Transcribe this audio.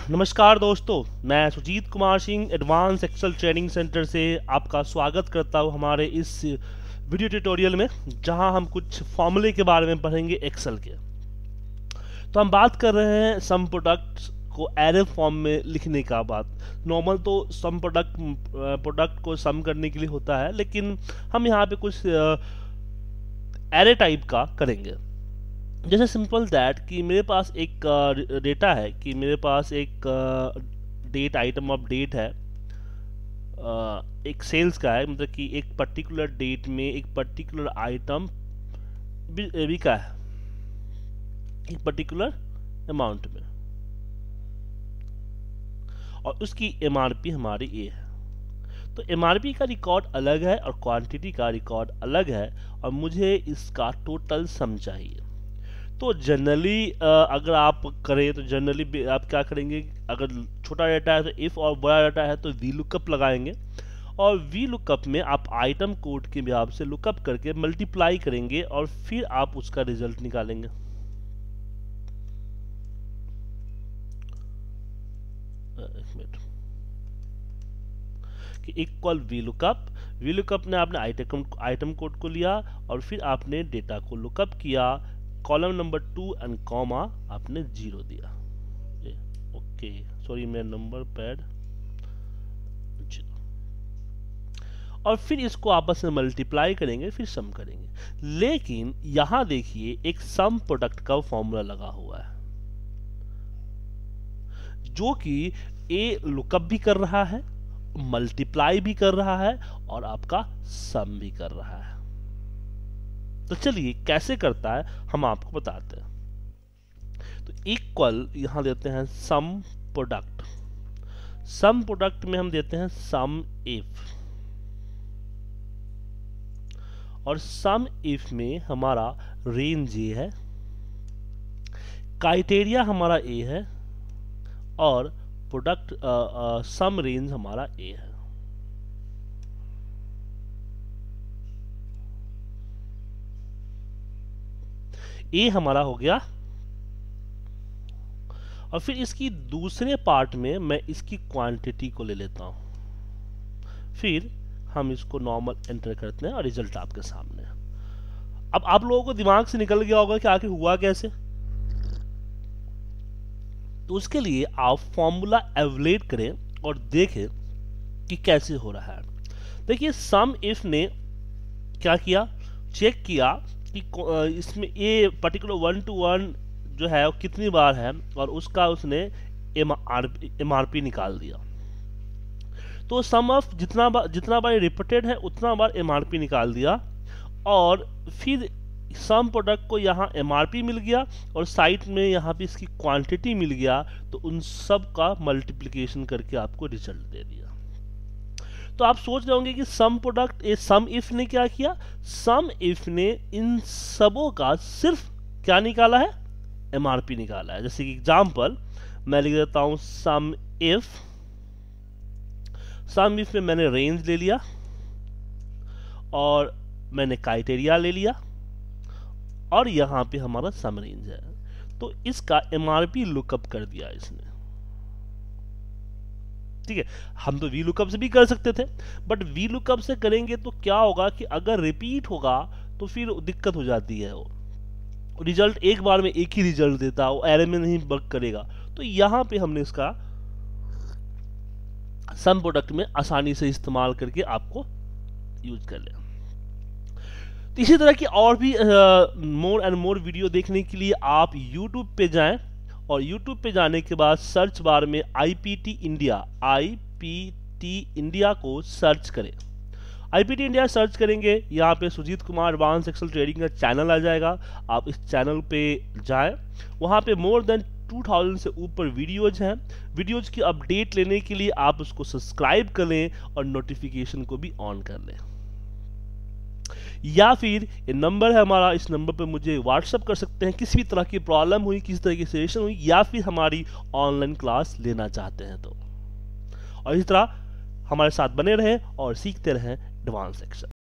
नमस्कार दोस्तों, मैं Sujeet Kumar Singh advance Excel training centre से आपका स्वागत करता हूं हमारे इस वीडियो ट्यूटोरियल में, जहां हम कुछ फॉर्मूले के बारे में पढ़ेंगे एक्सेल के। तो हम बात कर रहे हैं सम प्रोडक्ट को एरे फॉर्म में लिखने का बात। नॉर्मल तो सम प्रोडक्ट को सम करने के लिए होता है, लेकिन हम यहाँ पे कुछ एरे टाइप का करेंगे। जैसे सिंपल दैट कि मेरे पास एक डेटा है कि मेरे पास एक डेट आइटम ऑफ डेट है, एक सेल्स का है, मतलब कि एक पर्टिकुलर डेट में एक पर्टिकुलर आइटम बिका है एक पर्टिकुलर अमाउंट में, और उसकी एमआरपी हमारी ए है। तो एमआरपी का रिकॉर्ड अलग है और क्वांटिटी का रिकॉर्ड अलग है, और मुझे इसका टोटल सम चाहिए। तो जनरली अगर आप करें तो जनरली आप क्या करेंगे, अगर छोटा डाटा है तो इफ, और बड़ा डाटा है तो वी लुकअप लगाएंगे, और वी लुकअप में आप आइटम कोड के हिसाब से लुकअप करके मल्टीप्लाई करेंगे और फिर आप उसका रिजल्ट निकालेंगे। एक मिनट, कि इक्वल वी लुकअप ने आपने आइटम कोड को लिया और फिर आपने डेटा को लुकअप किया, कॉलम नंबर 2 एंड कॉमा आपने 0 दिया। ओके, सॉरी मेरा नंबर पैड 0, और फिर इसको आपस में मल्टीप्लाई करेंगे, फिर सम करेंगे। लेकिन यहां देखिए एक सम प्रोडक्ट का फॉर्मूला लगा हुआ है, जो कि ए लुकअप भी कर रहा है, मल्टीप्लाई भी कर रहा है और आपका सम भी कर रहा है। तो चलिए कैसे करता है हम आपको बताते हैं। तो इक्वल यहां देते हैं सम प्रोडक्ट में हम देते हैं सम इफ, और सम इफ में हमारा रेंज ए है, क्राइटेरिया हमारा ए है, और प्रोडक्ट सम रेंज हमारा ए है। ए हमारा हो गया, और फिर इसकी दूसरे पार्ट में मैं इसकी क्वांटिटी को ले लेता हूं, फिर हम इसको नॉर्मल एंटर करते हैं और रिजल्ट आपके सामने। अब आप लोगों को दिमाग से निकल गया होगा कि आखिर हुआ कैसे। तो उसके लिए आप फॉर्मूला एवेलुएट करें और देखें कि कैसे हो रहा है। देखिए सम इफ ने क्या किया, चेक किया कि इसमें ये पर्टिकुलर 1 to 1 जो है वो कितनी बार है, और उसका उसने एमआरपी निकाल दिया। तो सम ऑफ जितना बार रिपीटेड है उतना बार एमआरपी निकाल दिया, और फिर सम प्रोडक्ट को यहाँ एमआरपी मिल गया और साइड में यहाँ पे इसकी क्वांटिटी मिल गया, तो उन सब का मल्टीप्लिकेशन करके आपको रिजल्ट दे दिया। तो आप सोच रहे होंगे कि सम इफ ने क्या किया, सम इफ ने इन सबों का सिर्फ क्या निकाला है, एमआरपी निकाला है। जैसे कि एग्जांपल मैं लिख देता हूं सम इफ में मैंने रेंज ले लिया और मैंने क्राइटेरिया ले लिया, और यहां पे हमारा सम रेंज है, तो इसका एमआरपी लुकअप कर दिया इसने। ठीक है, हम तो वी लुकअप से भी कर सकते थे, बट वी लुकअप से करेंगे तो क्या होगा कि अगर रिपीट होगा तो फिर दिक्कत हो जाती है। वो रिजल्ट एक बार में एक ही रिजल्ट देता है, वो एरे में नहीं वर्क करेगा। तो यहां पे हमने इसका सम प्रोडक्ट में आसानी से इस्तेमाल करके आपको यूज कर लिया। तो इसी तरह की और भी मोर एंड मोर वीडियो देखने के लिए आप YouTube पे जाएं, और YouTube पे जाने के बाद सर्च बार में IPT इंडिया को सर्च करें। IPT इंडिया सर्च करेंगे, यहाँ पे Sujeet Kumar advance Excel trading का चैनल आ जाएगा। आप इस चैनल पे जाएं, वहाँ पे मोर देन 2000 से ऊपर वीडियोज हैं। वीडियोज की अपडेट लेने के लिए आप उसको सब्सक्राइब कर लें और नोटिफिकेशन को भी ऑन कर लें, या फिर ये नंबर है हमारा, इस नंबर पर मुझे व्हाट्सअप कर सकते हैं किसी भी तरह की प्रॉब्लम हुई, किसी तरह की सिचुएशन हुई, या फिर हमारी ऑनलाइन क्लास लेना चाहते हैं तो। और इस तरह हमारे साथ बने रहें और सीखते रहें एडवांस एक्सेल।